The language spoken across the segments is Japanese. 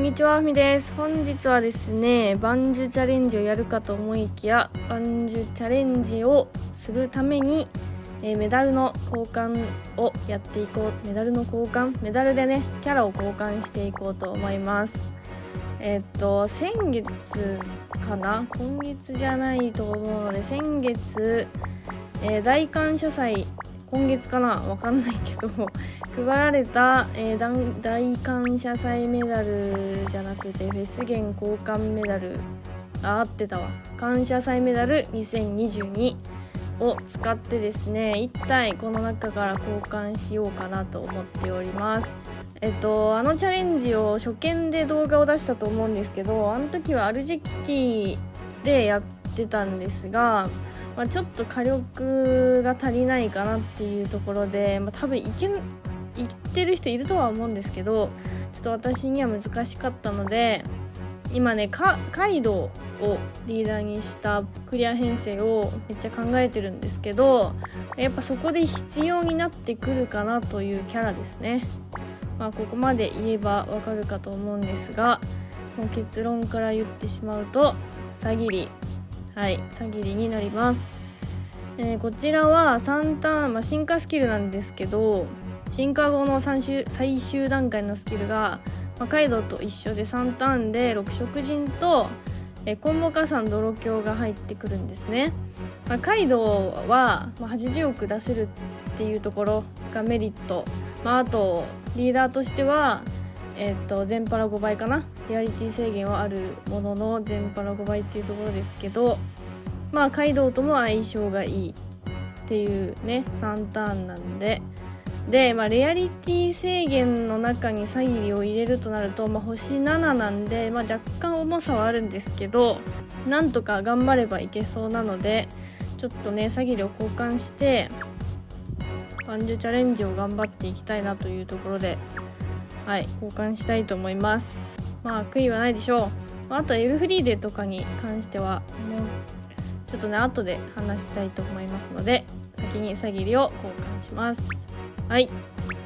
にちは、ふみです。本日はですね、バンジュチャレンジをやるかと思いきや、バンジュチャレンジをするために、メダルの交換をやっていこう。メダルでね、キャラを交換していこうと思います。先月かな、今月じゃないと思うので、先月、大感謝祭、今月かな、わかんないけど配られた、大感謝祭メダルじゃなくてフェスゲン交換メダル、合ってたわ、感謝祭メダル2022を使ってですね、1体この中から交換しようかなと思っております。あのチャレンジを初見で動画を出したと思うんですけど、あの時はアルジェキティでやってたんですが、ちょっと火力が足りないかなっていうところで、多分いってる人いるとは思うんですけど、ちょっと私には難しかったので、今ね、カイドウをリーダーにしたクリア編成をめっちゃ考えてるんですけど、やっぱそこで必要になってくるかなというキャラですね。ここまで言えばわかるかと思うんですが、もう結論から言ってしまうとサギリになります。こちらは3ターン、進化スキルなんですけど、進化後の最終段階のスキルが、カイドウと一緒で3ターンで6色人とコンボ加算泥鏡が入ってくるんですね。カイドウは80億出せるっていうところがメリット、あとリーダーとしては全パラ5倍かな、リアリティ制限はあるものの全パラ5倍っていうところですけど、カイドウとも相性がいいっていうね3ターンなんで、レアリティ制限の中にサギリを入れるとなると、星7なんで、若干重さはあるんですけど、なんとか頑張ればいけそうなので、ちょっとねサギリを交換してバンジュチャレンジを頑張っていきたいなというところで、交換したいと思います。悔いはないでしょう。あとエルフリーデとかに関してはもうちょっとね後で話したいと思いますので、先にサギリを交換します。やっ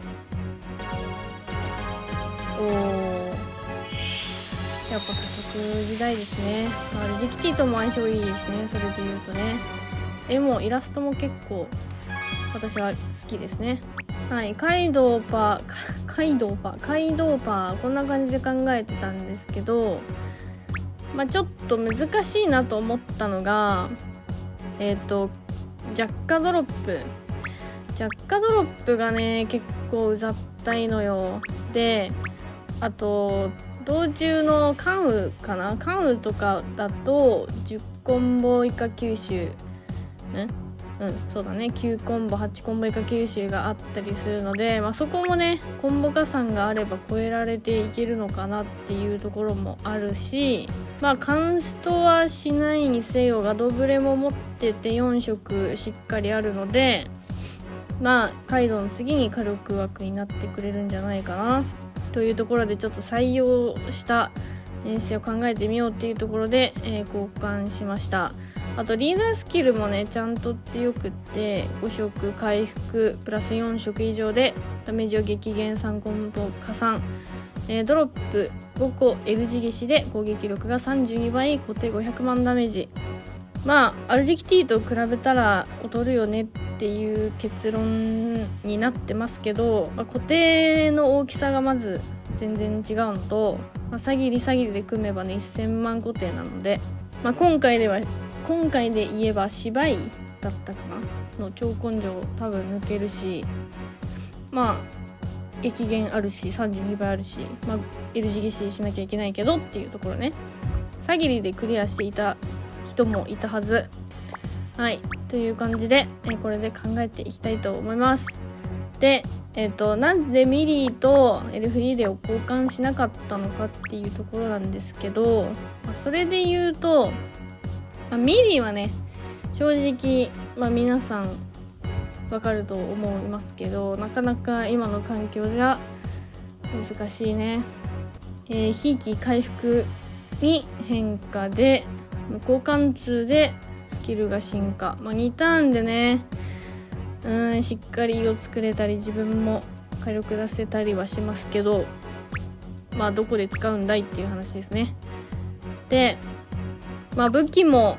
ぱ加速時代ですね。アルジェキティとも相性いいですね。それで言うとね、絵もイラストも結構私は好きですね。カイドウパーこんな感じで考えてたんですけど、ちょっと難しいなと思ったのがジャッカドロップがね結構うざったいのよ。で、あと道中の関羽とかだと10コンボ以下吸収そうだね、9コンボ8コンボ以下吸収があったりするので、そこもねコンボ加算があれば超えられていけるのかなっていうところもあるし、カンストはしないにせよガドブレも持ってて4色しっかりあるので、カイドウの次に火力枠になってくれるんじゃないかなというところで、ちょっと採用した編成を考えてみようっていうところで、交換しました。あとリーダースキルもねちゃんと強くって、5色回復プラス4色以上でダメージを激減3コンボ加算、ドロップ5個 L 字消しで攻撃力が32倍、固定500万ダメージ。アルジェキティと比べたら劣るよねっていう結論になってますけど、固定の大きさがまず全然違うのと、サギリで組めばね1000万固定なので、今回で言えば芝居だったかなの超根性多分抜けるし、激減あるし32倍あるし、L 字消ししなきゃいけないけどっていうところね、サギリでクリアしていた人もいたはず。という感じで、これで考えていきたいと思います。で、なんでミリーとエルフリーデを交換しなかったのかっていうところなんですけど、それで言うと、ミリーはね正直、皆さんわかると思いますけど、なかなか今の環境じゃ難しいね。ひいき回復に変化で無効貫通でスキルが進化、2ターンでねしっかり色作れたり自分も火力出せたりはしますけど、 どこで使うんだいっていう話ですね。で武器も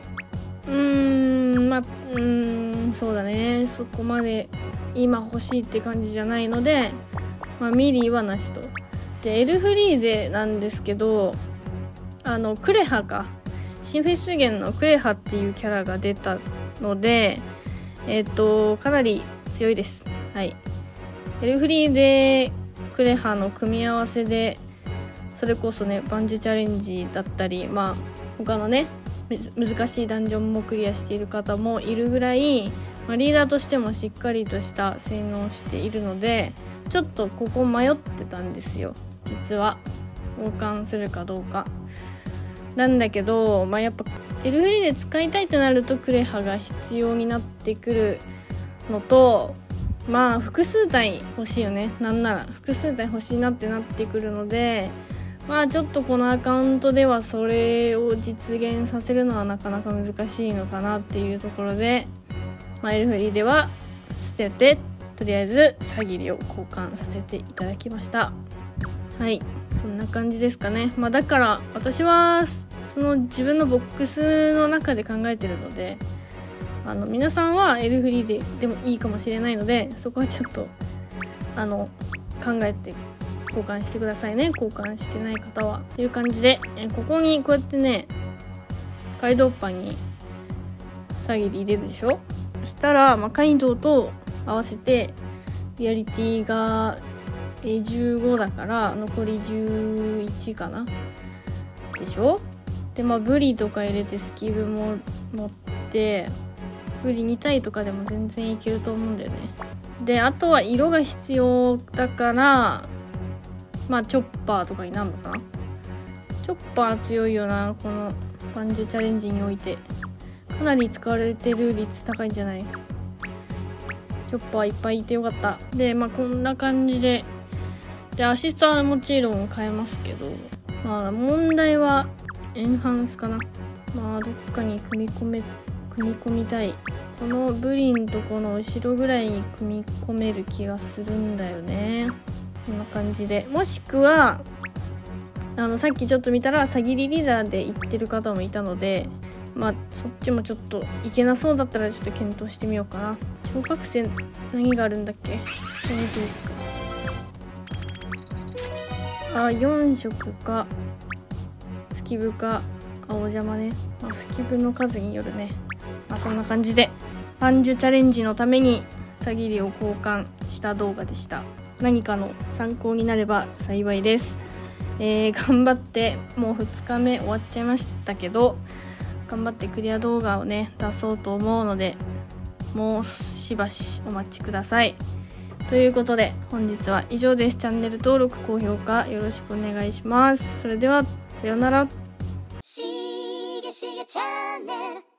そうだね、そこまで今欲しいって感じじゃないので、ミリーはなしと。でエルフリーゼなんですけど、クレハか、新フェス源のクレハっていうキャラが出たので、かなり強いです。はい。エルフリーゼクレハの組み合わせで、それこそねバンジュチャレンジだったり、他のね難しいダンジョンもクリアしている方もいるぐらい、リーダーとしてもしっかりとした性能をしているので、ちょっとここ迷ってたんですよ、実は。交換するかどうかなんだけど、やっぱエルフリーで使いたいとなるとクレハが必要になってくるのと、複数体欲しいよね。なんなら複数体欲しいなってなってくるので、ちょっとこのアカウントではそれを実現させるのはなかなか難しいのかなっていうところで、エルフリーでは捨てて、とりあえずサギリを交換させていただきました。はい、そんな感じですかね。だから私はその自分のボックスの中で考えてるので、皆さんはエルフリーでもいいかもしれないので、そこはちょっと考えて交換してくださいね。交換してない方はという感じで、ここにこうやってねカイドウパンにサギリ入れるでしょ。そしたら、カイドウと合わせてリアリティが15だから残り11かなでしょ。でブリとか入れてスキブも持って、ブリ2体とかでも全然いけると思うんだよね。であとは色が必要だから、チョッパーとかになるのかな。チョッパー強いよな、このバンジュチャレンジにおいて。かなり使われてる率高いんじゃない。チョッパーいっぱいいてよかった。でこんな感じで、アシストはもちろん変えますけど、問題はエンハンスかな。どっかに組み込みたい。このブリンとこの後ろぐらいに組み込める気がするんだよね。こんな感じで、もしくはさっきちょっと見たらサギリリーダーで行ってる方もいたので、そっちもちょっといけなそうだったらちょっと検討してみようかな。小学生何があるんだっけ、ちょっと見ていいですか。4色かスキブか青邪魔ね。スキブの数によるね。そんな感じでバンジュチャレンジのためにサギリを交換した動画でした。何かの参考になれば幸いです。頑張って、もう2日目終わっちゃいましたけど、頑張ってクリア動画をね出そうと思うので、もうしばしお待ちください。ということで本日は以上です。チャンネル登録高評価よろしくお願いします。それではさようなら。しげしげチャンネル